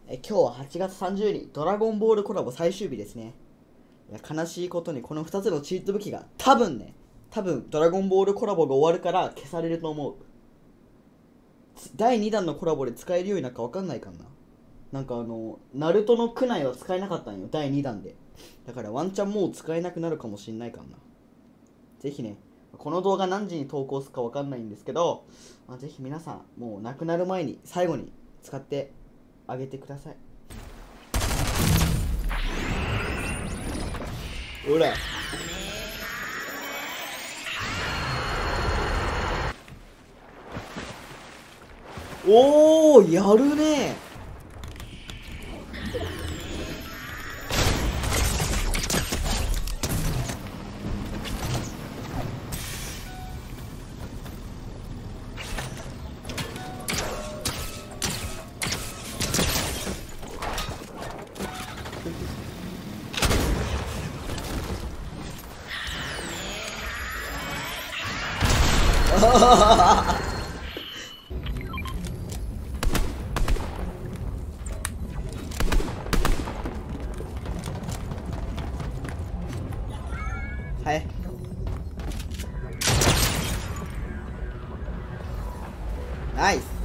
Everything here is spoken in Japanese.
今日は8月30日、ドラゴンボールコラボ最終日ですね。いや、悲しいことにこの2つのチート武器が多分ドラゴンボールコラボが終わるから消されると思う。第2弾のコラボで使えるようになるか分かんないかな。なんかナルトのクナイは使えなかったんよ、第2弾で。だからワンチャンもう使えなくなるかもしんないからな。ぜひね、この動画何時に投稿するか分かんないんですけど、ぜひ皆さん、もうなくなる前に最後に使ってあげてください。ほら。おー、やるねはい。ナイス。